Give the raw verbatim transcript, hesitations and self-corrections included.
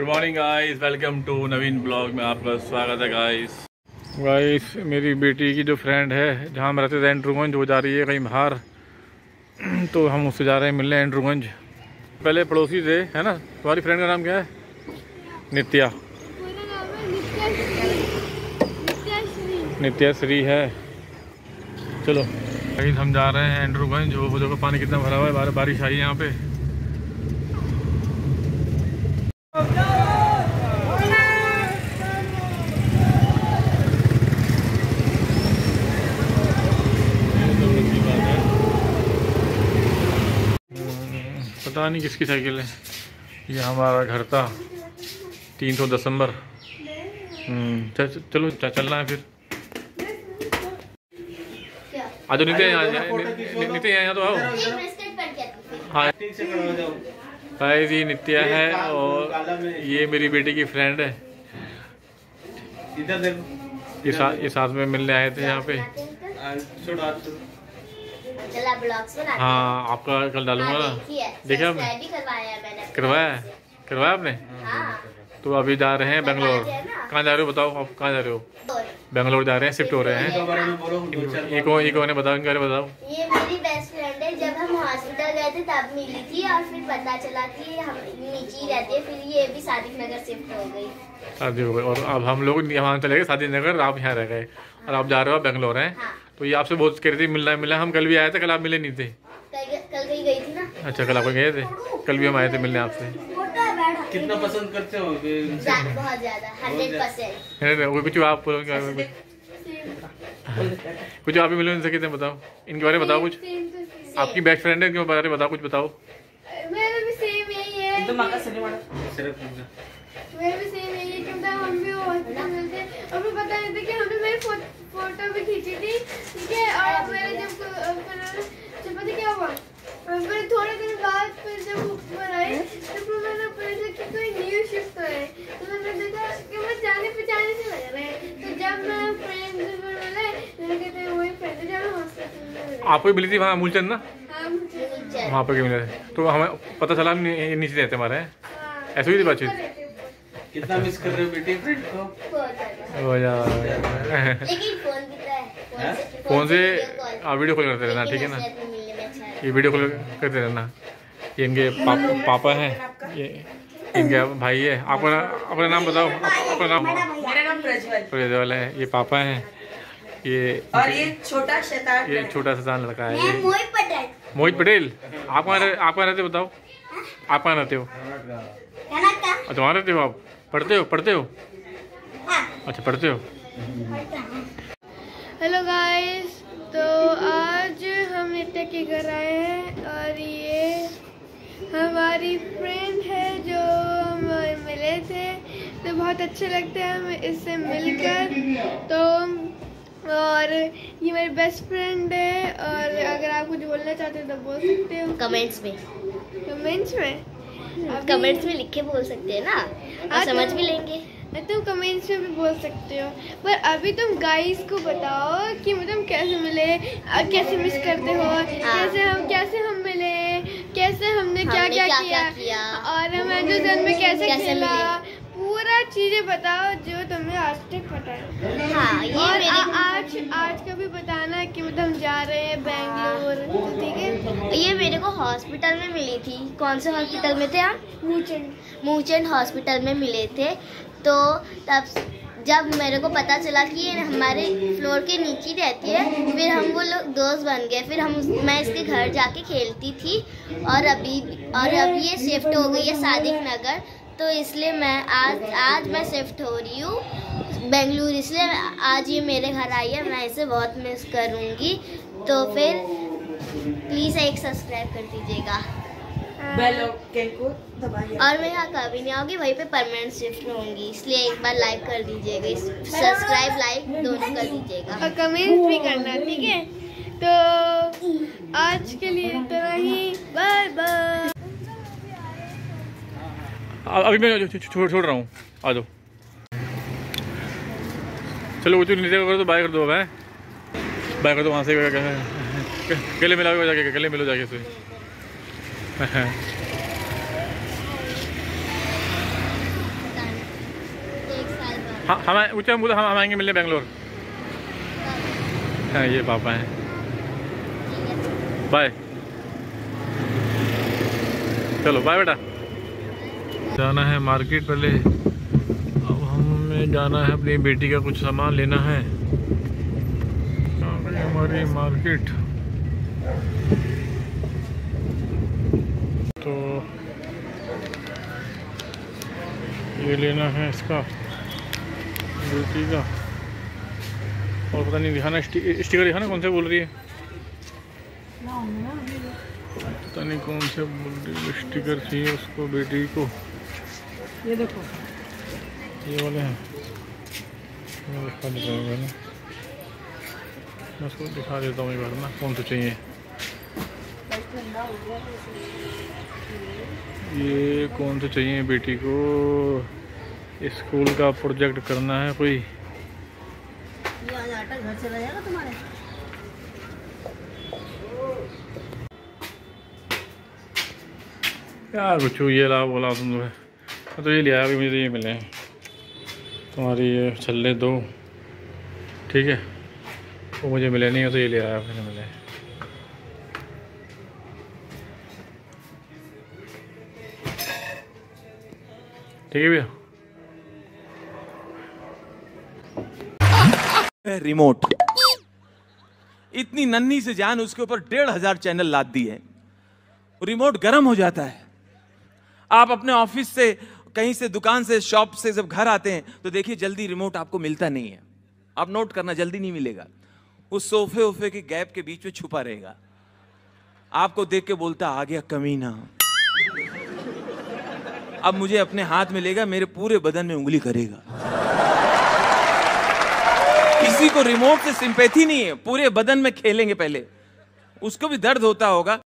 Morning guys, welcome to Naveen blog में आपका स्वागत है गाइस। गाइस मेरी बेटी की जो फ्रेंड है जहाँ हम रहते थे एंड्रूगंज, वो जा रही है कहीं बाहर, तो हम उससे जा रहे हैं मिलने एंड्रूगंज। पहले पड़ोसी थे, है ना? तुम्हारी फ्रेंड का नाम क्या है? नित्या। नित्या श्री है। चलो गाइस हम जा रहे हैं एंड्रूगंज। वो देखो पानी कितना भरा हुआ है, बारिश आई है यहाँ पे। पता नहीं किसकी साइकिल है। ये हमारा घर था, तीन सौ दिसंबर। चलो चलना है फिर। आज नित्य यहाँ नित्य यहाँ तो आओ। हाँ भाई जी, नित्या है और ये मेरी बेटी की फ्रेंड है। ये साथ ये साथ में मिलने आए थे यहाँ पे। हाँ आपका कल डालूंगा ना। देखा आपने? करवाया करवाया आपने? तो अभी जा रहे हैं बेंगलोर। कहाँ जा रहे हो बताओ, आप कहाँ जा रहे हो? बेंगलोर जा रहे हैं, शिफ्ट हो रहे हैं। एक एक ने बताओ, इनके बारे में बताओ। ये मेरी बेस्ट फ्रेंड है। जब हम हॉस्पिटल गए थे तब मिली थी और फिर पता चला कि हम नीचे ही रहते हैं। फिर ये भी सादिक नगर शिफ्ट हो गई। शादी हो गई और अब हम लोग यहाँ चले गए सादिक नगर, आप यहाँ रह गए और आप जा रहे हो बेंगलोर हैं। तो ये आपसे बहुत कह रही थी मिलना मिलना। हम कल भी आए थे, कल आप मिले नहीं थे। कल कहीं गई थी ना। अच्छा कल आप गए थे, कल भी हम आए थे मिलने आपसे। कितना पसंद करते हो? बहुत ज्यादा, हंड्रेड परसेंट। कुछ आप कुछ आप ही मिले उनसे कितने बताओ, इनके बारे में बताओ कुछ। आपकी बेस्ट फ्रेंड है, इनके बारे में बताओ कुछ, बताओ। मेरा भी सेम यही है। एकदम आका सनी वाला सिर्फ मेरा भी सेम यही है कि हम भी हॉस्पिटल में थे और मुझे पता नहीं था कि हमने मेरी फोटो भी खींची थी, ठीक है। और मेरे जब जब पता क्या हुआ, फिर थोड़े दिन बाद फिर जब ऊपर आई तो फिर मैंने पता कि कोई न्यू शिफ्ट है, तो मैंने देखा कि मैं जाने पहचाने से लग रहा है। तो जब मैं फ्रेंड से मिले मैंने कहते वही फ्रेंड है जब हॉस्पिटल में मिले। आपको मिली थी वहाँ मूलचंद ना? हाँ मुझे वहाँ पे मिले थे, तो हमें पता चला हम नीचे रहते हमारे। ऐसे हुई थी बातचीत। कितना मिस कर रहे हो बेटी फ्रेंड को? हो जा लेकिन फोन कितना है? फोन से आप वीडियो कॉल करते रहना, ठीक है ना? ये वीडियो कॉल करते रहना। ये इनके पापा पापा हैं, ये इनके भाई है। आपका अपना नाम बताओ, अपना नाम। मेरा नाम प्रज्वल प्रज्वल है। ये पापा हैं, ये और ये छोटा शैतान, ये छोटा शैतान लड़का है। मैं मोहित पटेल। मोहित पटेल। आप कहाँ आप कहाँ रहते हो बताओ? आप कहाँ रहते हो? अच्छा वहाँ रहते हो आप? पढ़ते हो पढ़ते हो अच्छा पढ़ते हो। हेलो गाइस, तो आज हम नित्या के घर आए हैं और ये हमारी फ्रेंड है जो हम मिले थे, तो बहुत अच्छा लगता है हमें इससे मिलकर। तो और ये मेरी बेस्ट फ्रेंड है और अगर आप कुछ बोलना चाहते हो तो बोल सकते हो कमेंट्स में। कमेंट्स में कमेंट्स में लिख के बोल सकते हैं ना, और समझ भी लेंगे। तुम कमेंट्स में भी बोल सकते हो, पर अभी तुम गाइस को बताओ कि मतलब कैसे मिले, कैसे मिस करते हो, कैसे हम कैसे हम मिले, कैसे हमने क्या हमने क्या, क्या, किया, क्या किया और हम एंड्रूगंज में कैसे, कैसे खेला, मिले। पूरा चीजें बताओ जो तुम्हें आज तक पता है। हाँ, ये और मेरे... आ, आज आज का भी बताना कि मतलब हम जा रहे हैं बेंगलोर, ठीक है। ये मेरे को हॉस्पिटल में मिली थी। कौन से हॉस्पिटल में थे आप? मूचेंड मूचेंड हॉस्पिटल में मिले थे। तो तब जब मेरे को पता चला कि ये हमारे फ्लोर के नीचे रहती है, फिर हम वो लोग दोस्त बन गए। फिर हम मैं इसके घर जाके खेलती थी और अभी और अभी ये शिफ्ट हो गई है सादिक नगर, तो इसलिए मैं आज आज मैं शिफ्ट हो रही हूँ बेंगलुरु, इसलिए आज ये मेरे घर आई है। मैं इसे बहुत मिस करूँगी, तो फिर प्लीज़ एक सब्सक्राइब कर दीजिएगा, बेल आइकन को दबाइए। और मैं यहाँ कभी नहीं आऊँगी, वहीं पे परमानेंट शिफ्ट होंगी, इसलिए एक बार लाइक कर दीजिएगा, सब्सक्राइब लाइक दोनों कर दीजिएगा और कमेंट भी करना, ठीक है। तो आज के लिए इतना ही, बाय बाय। अभी मैं छोड़ छोड़ रहा हूँ, आ जाओ। चलो नीचे कर दो, बाय कर दो। मैं बाय कर दो वहाँ से। गले मिलाओ जाके, गले मिलो जाके से। हाँ हम ऊँचा हम हम आएंगे मिलने बेंगलोर। हाँ ये पापा हैं, बाय। चलो बाय बेटा। जाना है मार्केट पहले। अब हमें जाना है अपनी बेटी का कुछ सामान लेना है। हमारी मार्केट तो ये लेना है इसका बेटी का, और पता नहीं दिखाना स्टिकर दिखाना कौन से बोल रही है, पता नहीं कौन से बोल रही है। स्टिकर चाहिए उसको बेटी को। ये देखो ये वाले हैं, मैं दिखा देता हूँ ना, मैं उसको दिखा देता हूँ एक बार ना कौन से चाहिए। ये कौन से चाहिए बेटी को, स्कूल का प्रोजेक्ट करना है कोई। आज आटा घर चला जाएगा तुम्हारे। यार कुछ ये ला बोला तुम लोग, मैं तो ये लिया अभी, मुझे ये मिले हैं तुम्हारी ये छल्ले दो, ठीक है। वो मुझे मिले नहीं, तो ये ले आया मैंने, मिले। ठीक है भैया। रिमोट, इतनी नन्ही से जान, उसके ऊपर डेढ़ हजार चैनल लाद दिए। रिमोट गर्म हो जाता है। आप अपने ऑफिस से, कहीं से, दुकान से, शॉप से जब घर आते हैं तो देखिए जल्दी रिमोट आपको मिलता नहीं है। आप नोट करना, जल्दी नहीं मिलेगा। उस सोफे वोफे के गैप के बीच में छुपा रहेगा। आपको देख के बोलता आ गया कमीना। अब मुझे अपने हाथ में लेगा, मेरे पूरे बदन में उंगली करेगा। किसी को रिमोट से सिंपैथी नहीं है, पूरे बदन में खेलेंगे पहले। उसको भी दर्द होता होगा।